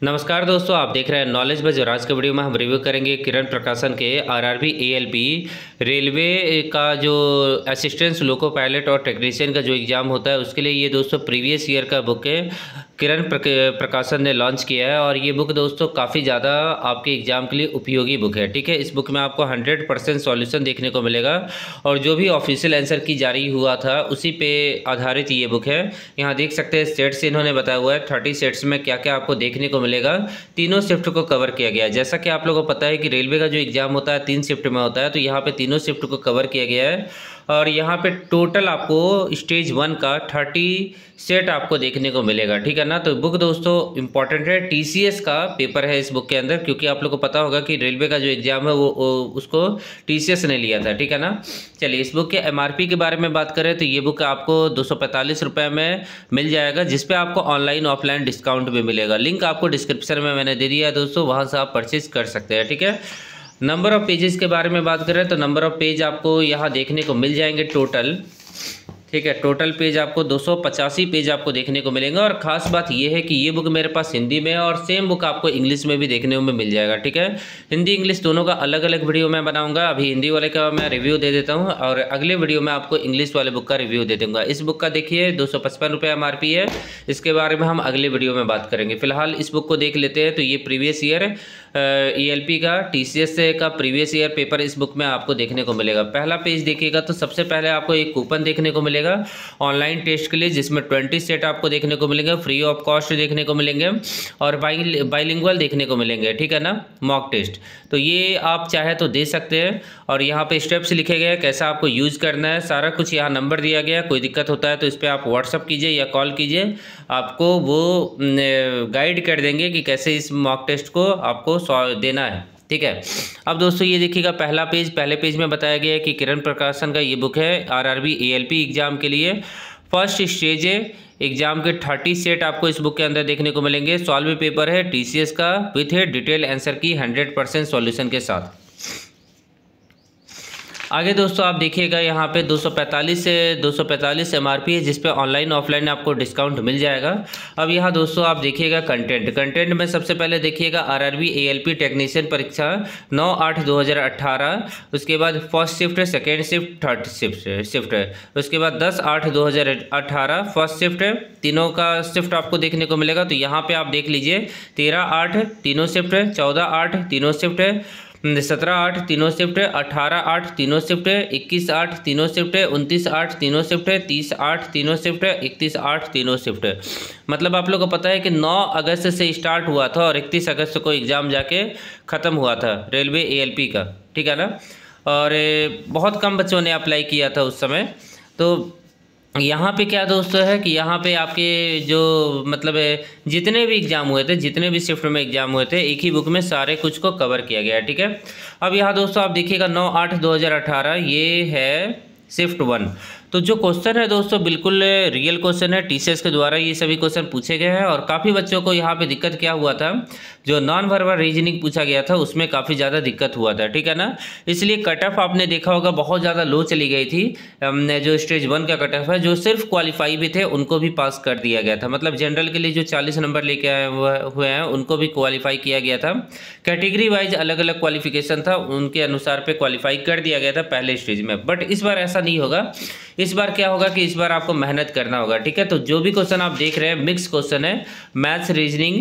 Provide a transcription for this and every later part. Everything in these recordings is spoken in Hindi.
नमस्कार दोस्तों, आप देख रहे हैं नॉलेज बज और आज के वीडियो में हम रिव्यू करेंगे किरण प्रकाशन के आरआरबी एएलपी रेलवे का जो असिस्टेंट लोको पायलट और टेक्नीशियन का जो एग्ज़ाम होता है उसके लिए ये दोस्तों प्रीवियस ईयर का बुक है किरण प्रकाशन ने लॉन्च किया है। और ये बुक दोस्तों काफ़ी ज़्यादा आपके एग्ज़ाम के लिए उपयोगी बुक है। ठीक है, इस बुक में आपको 100% सॉल्यूशन देखने को मिलेगा और जो भी ऑफिशियल आंसर की जारी हुआ था उसी पे आधारित ये बुक है। यहाँ देख सकते हैं सेट्स इन्होंने बताया हुआ है 30 सेट्स में क्या क्या आपको देखने को मिलेगा। तीनों शिफ्ट को कवर किया गया है। जैसा कि आप लोगों को पता है कि रेलवे का जो एग्ज़ाम होता है 3 शिफ्ट में होता है, तो यहाँ पे तीनों शिफ्ट को कवर किया गया है। और यहाँ पे टोटल आपको स्टेज 1 का 30 सेट आपको देखने को मिलेगा। ठीक है ना, तो बुक दोस्तों इंपॉर्टेंट है। टीसीएस का पेपर है इस बुक के अंदर, क्योंकि आप लोग को पता होगा कि रेलवे का जो एग्ज़ाम है वो उसको टीसीएस ने लिया था। ठीक है ना, चलिए इस बुक के एमआरपी के बारे में बात करें तो ये बुक आपको 245 रुपये में मिल जाएगा, जिसपे आपको ऑनलाइन ऑफलाइन डिस्काउंट भी मिलेगा। लिंक आपको डिस्क्रिप्शन में मैंने दे दिया है दोस्तों, वहाँ से आप परचेज कर सकते हैं। ठीक है, नंबर ऑफ़ पेजेस के बारे में बात करें तो नंबर ऑफ़ पेज आपको यहाँ देखने को मिल जाएंगे टोटल। ठीक है, टोटल पेज आपको 285 पेज आपको देखने को मिलेंगे। और ख़ास बात ये है कि ये बुक मेरे पास हिंदी में है और सेम बुक आपको इंग्लिश में भी देखने में मिल जाएगा। ठीक है, हिंदी इंग्लिश दोनों का अलग अलग वीडियो मैं बनाऊंगा। अभी हिंदी वाले का मैं रिव्यू दे देता हूं और अगले वीडियो में आपको इंग्लिश वाले बुक का रिव्यू दे दूँगा। इस बुक का देखिए 255 रुपये एमआरपी है। इसके बारे में हम अगले वीडियो में बात करेंगे। फिलहाल इस बुक को देख लेते हैं। तो ये प्रीवियस ईयर ईएलपी का टीसीएस का प्रीवियस ईयर पेपर इस बुक में आपको देखने को मिलेगा। पहला पेज देखिएगा तो सबसे पहले आपको एक कूपन देखने को मिलेगा ऑनलाइन टेस्ट के लिए, जिसमें 20 सेट आपको देखने को मिलेंगे, फ्री ऑफ कॉस्ट देखने को मिलेंगे और बाइलिंगुअल देखने को मिलेंगे। ठीक है ना, मॉक टेस्ट। तो ये आप चाहे तो दे सकते हैं। और यहाँ पे स्टेप्स लिखे गए हैं कैसा आपको यूज़ करना है, सारा कुछ यहाँ नंबर दिया गया है। कोई दिक्कत होता है तो इस पर आप व्हाट्सअप कीजिए या कॉल कीजिए, आपको वो गाइड कर देंगे कि कैसे इस मॉक टेस्ट को आपको देना है। ठीक है, अब दोस्तों ये देखिएगा पहला पेज। पहले पेज में बताया गया है कि किरण प्रकाशन का ये बुक है आरआरबी एएलपी एग्जाम के लिए। फर्स्ट स्टेज है एग्जाम के 30 सेट आपको इस बुक के अंदर देखने को मिलेंगे। सॉल्व पेपर है टीसीएस का विथ है डिटेल आंसर की 100% सॉल्यूशन के साथ। आगे दोस्तों आप देखिएगा यहाँ पे 245 एमआरपी है, जिस पे ऑनलाइन ऑफलाइन आपको डिस्काउंट मिल जाएगा। अब यहाँ दोस्तों आप देखिएगा कंटेंट में सबसे पहले देखिएगा आरआरबी एएलपी टेक्नीशियन परीक्षा 9/8/2018। उसके बाद फर्स्ट शिफ्ट है, सेकेंड शिफ्ट, थर्ड शिफ्ट है। उसके बाद 10/8/2018 फर्स्ट शिफ्ट है। तीनों का शिफ्ट आपको देखने को मिलेगा। तो यहाँ पे आप देख लीजिए 13/8 तीनों शिफ्ट है, 14/8 तीनों शिफ्ट है, 17/8 तीनों शिफ्ट है, 18/8 तीनों शिफ्ट है, 21/8 तीनों शिफ्ट है, 29/8 तीनों शिफ्ट है, 30/8 तीनों शिफ्ट है, 31/8 तीनों शिफ्ट है। मतलब आप लोग को पता है कि 9 अगस्त से स्टार्ट हुआ था और 31 अगस्त को एग्ज़ाम जाके ख़त्म हुआ था रेलवे एएलपी का। ठीक है ना, और बहुत कम बच्चों ने अप्लाई किया था उस समय। तो यहाँ पे क्या दोस्तों है कि यहाँ पे आपके जो मतलब जितने भी एग्ज़ाम हुए थे, जितने भी शिफ्ट में एग्ज़ाम हुए थे, एक ही बुक में सारे कुछ को कवर किया गया है। ठीक है, अब यहाँ दोस्तों आप देखिएगा 9/8/2018 ये है शिफ्ट 1। तो जो क्वेश्चन है दोस्तों बिल्कुल रियल क्वेश्चन है, टीसीएस के द्वारा ये सभी क्वेश्चन पूछे गए हैं। और काफ़ी बच्चों को यहाँ पे दिक्कत क्या हुआ था, जो नॉन वर्बल रीजनिंग पूछा गया था उसमें काफ़ी ज़्यादा दिक्कत हुआ था। ठीक है ना, इसलिए कट ऑफ आपने देखा होगा बहुत ज़्यादा लो चली गई थी। जो स्टेज 1 का कट ऑफ है, जो सिर्फ क्वालिफाई भी थे उनको भी पास कर दिया गया था। मतलब जनरल के लिए जो 40 नंबर लेके आए हुए हैं उनको भी क्वालिफाई किया गया था। कैटेगरी वाइज अलग अलग क्वालिफिकेशन था, उनके अनुसार पे क्वालिफाई कर दिया गया था पहले स्टेज में। बट इस बार ऐसा नहीं होगा। इस बार क्या होगा कि इस बार आपको मेहनत करना होगा। ठीक है, तो जो भी क्वेश्चन आप देख रहे हैं मिक्स क्वेश्चन है, मैथ्स, रीजनिंग,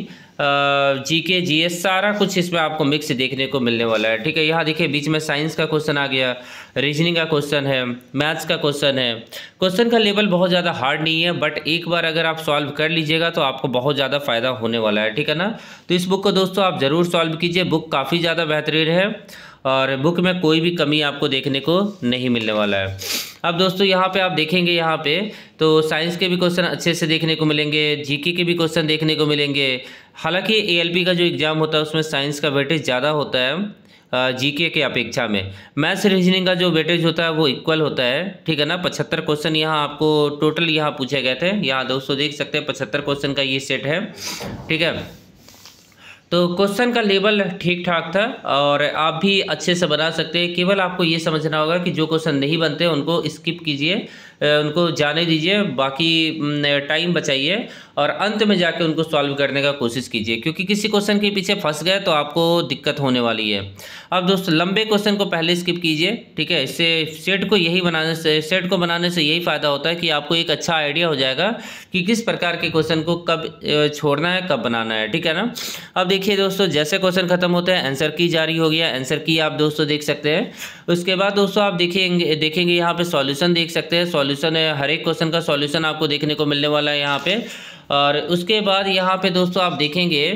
जीके, जीएस, सारा कुछ इसमें आपको मिक्स देखने को मिलने वाला है। ठीक है, यहाँ देखिए बीच में साइंस का क्वेश्चन आ गया, रीजनिंग का क्वेश्चन है, मैथ्स का क्वेश्चन है। क्वेश्चन का लेवल बहुत ज़्यादा हार्ड नहीं है, बट एक बार अगर आप सॉल्व कर लीजिएगा तो आपको बहुत ज़्यादा फ़ायदा होने वाला है। ठीक है ना, तो इस बुक को दोस्तों आप ज़रूर सॉल्व कीजिए। बुक काफ़ी ज़्यादा बेहतरीन है और बुक में कोई भी कमी आपको देखने को नहीं मिलने वाला है। अब दोस्तों यहाँ पे आप देखेंगे, यहाँ पे तो साइंस के भी क्वेश्चन अच्छे से देखने को मिलेंगे, जीके के भी क्वेश्चन देखने को मिलेंगे। हालांकि एएलपी का जो एग्ज़ाम होता है उसमें साइंस का वेटेज ज़्यादा होता है जीके के अपेक्षा में। मैथ्स रीजनिंग का जो वेटेज होता है वो इक्वल होता है। ठीक है ना, 75 क्वेश्चन यहाँ आपको टोटल यहाँ पूछे गए थे। यहाँ दोस्तों देख सकते हैं 75 क्वेश्चन का ये सेट है। ठीक है, तो क्वेश्चन का लेवल ठीक ठाक था और आप भी अच्छे से बना सकते हैं। केवल आपको ये समझना होगा कि जो क्वेश्चन नहीं बनते उनको स्किप कीजिए, उनको जाने दीजिए, बाकी टाइम बचाइए और अंत में जाके उनको सॉल्व करने का कोशिश कीजिए, क्योंकि किसी क्वेश्चन के पीछे फंस गए तो आपको दिक्कत होने वाली है। अब दोस्तों लंबे क्वेश्चन को पहले स्किप कीजिए, ठीक है। इससे सेट को बनाने से यही फ़ायदा होता है कि आपको एक अच्छा आइडिया हो जाएगा कि किस प्रकार के क्वेश्चन को कब छोड़ना है, कब बनाना है, ठीक है ना। अब देखिए दोस्तों, जैसे क्वेश्चन खत्म होते हैं आंसर की जारी हो गया, आंसर की आप दोस्तों देख सकते हैं। उसके बाद दोस्तों आप देखेंगे यहाँ पे सॉल्यूशन देख सकते हैं। सॉल्यूशन है, हर एक क्वेश्चन का सॉल्यूशन आपको देखने को मिलने वाला है यहाँ पे। और उसके बाद यहाँ पे दोस्तों आप देखेंगे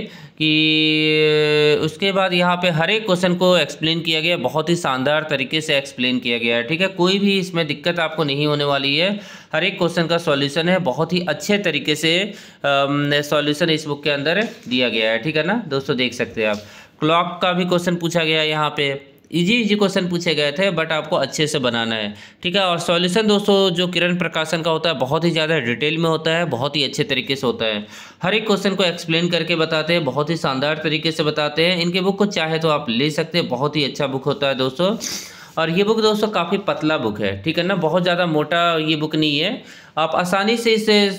कि उसके बाद यहाँ पे हर एक क्वेश्चन को एक्सप्लेन किया गया, बहुत ही शानदार तरीके से एक्सप्लेन किया गया है, ठीक है। कोई भी इसमें दिक्कत आपको नहीं होने वाली है। हर एक क्वेश्चन का सॉल्यूशन है, बहुत ही अच्छे तरीके से सॉल्यूशन इस बुक के अंदर दिया गया है, ठीक है ना दोस्तों। देख सकते हैं आप, क्लॉक का भी क्वेश्चन पूछा गया है यहाँ पे। इजी क्वेश्चन पूछे गए थे, बट आपको अच्छे से बनाना है, ठीक है। और सॉल्यूशन दोस्तों जो किरण प्रकाशन का होता है बहुत ही ज़्यादा डिटेल में होता है, बहुत ही अच्छे तरीके से होता है। हर एक क्वेश्चन को एक्सप्लेन करके बताते हैं, बहुत ही शानदार तरीके से बताते हैं। इनके बुक को चाहे तो आप ले सकते हैं, बहुत ही अच्छा बुक होता है दोस्तों। और ये बुक दोस्तों काफ़ी पतला बुक है, ठीक है ना, बहुत ज़्यादा मोटा ये बुक नहीं है। आप आसानी से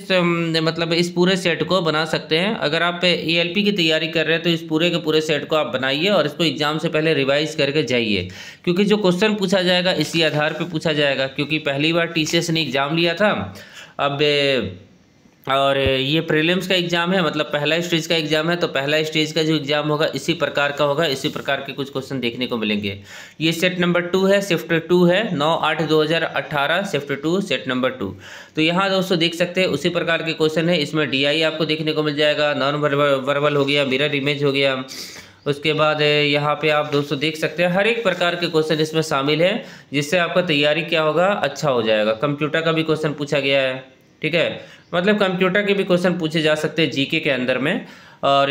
मतलब इस पूरे सेट को बना सकते हैं। अगर आप ALP की तैयारी कर रहे हैं तो इस पूरे के पूरे सेट को आप बनाइए और इसको एग्जाम से पहले रिवाइज करके जाइए, क्योंकि जो क्वेश्चन पूछा जाएगा इसी आधार पे पूछा जाएगा। क्योंकि पहली बार TCS ने एग्ज़ाम लिया था, अब और ये प्रीलिम्स का एग्ज़ाम है, मतलब पहला स्टेज का एग्ज़ाम है, तो पहला स्टेज का जो एग्ज़ाम होगा इसी प्रकार का होगा, इसी प्रकार के कुछ क्वेश्चन देखने को मिलेंगे। ये सेट नंबर 2 है, शिफ्ट 2 है, 9/8/2018 शिफ्ट 2 सेट नंबर 2। तो यहाँ दोस्तों देख सकते हैं उसी प्रकार के क्वेश्चन है। इसमें DI आपको देखने को मिल जाएगा, नॉन वर्बल हो गया, मिरर इमेज हो गया। उसके बाद यहाँ पे आप दोस्तों देख सकते हैं हर एक प्रकार के क्वेश्चन इसमें शामिल है, जिससे आपका तैयारी क्या होगा, अच्छा हो जाएगा। कंप्यूटर का भी क्वेश्चन पूछा गया है, ठीक है, मतलब कंप्यूटर के भी क्वेश्चन पूछे जा सकते हैं GK के अंदर में। और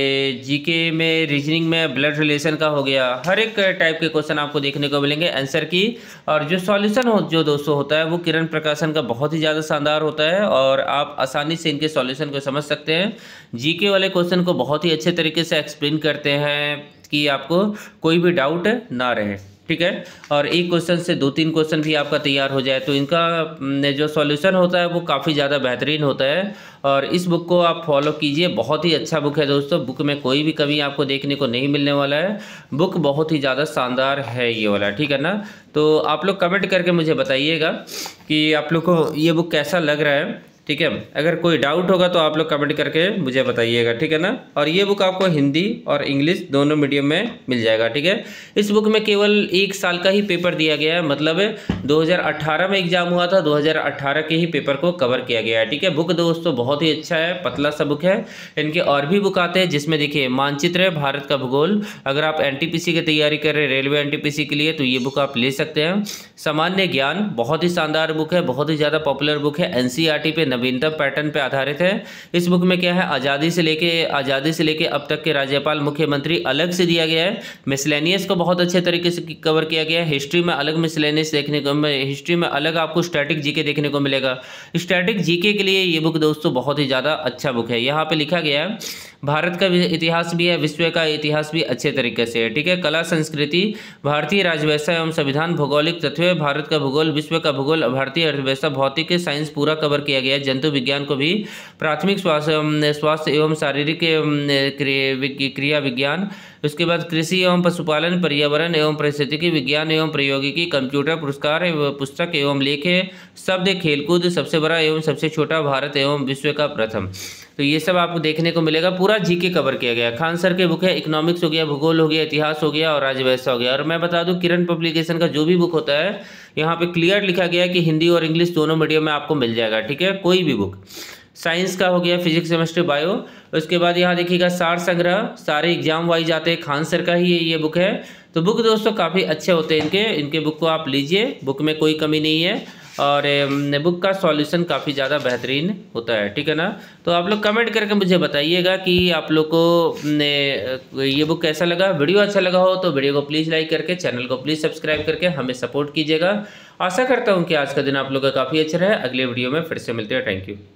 GK में रीजनिंग में ब्लड रिलेशन का हो गया, हर एक टाइप के क्वेश्चन आपको देखने को मिलेंगे आंसर की। और जो सॉल्यूशन जो दोस्तों होता है वो किरण प्रकाशन का बहुत ही ज़्यादा शानदार होता है, और आप आसानी से इनके सॉल्यूशन को समझ सकते हैं। GK वाले क्वेश्चन को बहुत ही अच्छे तरीके से एक्सप्लेन करते हैं कि आपको कोई भी डाउट ना रहे, ठीक है। और एक क्वेश्चन से 2-3 क्वेश्चन भी आपका तैयार हो जाए, तो इनका जो सॉल्यूशन होता है वो काफ़ी ज़्यादा बेहतरीन होता है। और इस बुक को आप फॉलो कीजिए, बहुत ही अच्छा बुक है दोस्तों। बुक में कोई भी कमी आपको देखने को नहीं मिलने वाला है, बुक बहुत ही ज़्यादा शानदार है ये वाला, ठीक है ना। तो आप लोग कमेंट करके मुझे बताइएगा कि आप लोग को ये बुक कैसा लग रहा है, ठीक है। अगर कोई डाउट होगा तो आप लोग कमेंट करके मुझे बताइएगा, ठीक है ना। और ये बुक आपको हिंदी और इंग्लिश दोनों मीडियम में मिल जाएगा, ठीक है। इस बुक में केवल 1 साल का ही पेपर दिया गया है, मतलब 2018 में एग्जाम हुआ था, 2018 के ही पेपर को कवर किया गया है, ठीक है। बुक दोस्तों बहुत ही अच्छा है, पतला सा बुक है। इनके और भी बुक आते हैं जिसमें देखिए मानचित्र है, भारत का भूगोल। अगर आप NTPC की तैयारी कर रहे हैं, रेलवे NTPC के लिए, तो ये बुक आप ले सकते हैं। सामान्य ज्ञान बहुत ही शानदार बुक है, बहुत ही ज़्यादा पॉपुलर बुक है, NCERT पे नवीनतम पैटर्न पे आधारित है। इस बुक में क्या है, आज़ादी से लेके अब तक के राज्यपाल मुख्यमंत्री अलग से दिया गया है। मिसलेनियस को बहुत अच्छे तरीके से कवर किया गया है। हिस्ट्री में अलग मिसलेनियस हिस्ट्री में अलग आपको स्टैटिक GK देखने को मिलेगा। स्टैटिक GK के लिए ये बुक दोस्तों बहुत ही ज़्यादा अच्छा बुक है। यहाँ पे लिखा गया है भारत का इतिहास भी है, विश्व का इतिहास भी अच्छे तरीके से है, ठीक है। कला संस्कृति, भारतीय राजव्यवस्था एवं संविधान, भौगोलिक तत्व, भारत का भूगोल, विश्व का भूगोल, भारतीय अर्थव्यवस्था, भौतिक साइंस पूरा कवर किया गया है। जंतु विज्ञान को भी, प्राथमिक स्वास्थ्य एवं शारीरिक क्रिया विज्ञान, उसके बाद कृषि एवं पशुपालन, पर्यावरण एवं पारिस्थितिकी विज्ञान एवं प्रौद्योगिकी, कंप्यूटर, पुरस्कार पुस्तक एवं लेख, शब्द, खेलकूद, सबसे बड़ा एवं सबसे छोटा, भारत एवं विश्व का प्रथम। तो ये सब आपको देखने को मिलेगा। पूरा GK कवर किया गया। खान सर के बुक है, इकोनॉमिक्स हो गया, भूगोल हो गया, इतिहास हो गया और राजव्यवस्था हो गया। और मैं बता दूं किरण पब्लिकेशन का जो भी बुक होता है यहाँ पे क्लियर लिखा गया है कि हिंदी और इंग्लिश दोनों मीडियम में आपको मिल जाएगा, ठीक है। कोई भी बुक, साइंस का हो गया, फिजिक्स, केमिस्ट्री, बायो। उसके बाद यहाँ देखिएगा सार संग्रह, सारे एग्जाम वाइज आते हैं, खान सर का ही ये बुक है। तो बुक दोस्तों काफ़ी अच्छे होते हैं इनके बुक को आप लीजिए, बुक में कोई कमी नहीं है। और बुक का सॉल्यूशन काफ़ी ज़्यादा बेहतरीन होता है, ठीक है ना। तो आप लोग कमेंट करके मुझे बताइएगा कि आप लोग को ये बुक कैसा लगा। वीडियो अच्छा लगा हो तो वीडियो को प्लीज़ लाइक करके, चैनल को प्लीज़ सब्सक्राइब करके हमें सपोर्ट कीजिएगा। आशा करता हूँ कि आज का दिन आप लोग का काफ़ी अच्छा रहे। अगले वीडियो में फिर से मिलते हैं। Thank you.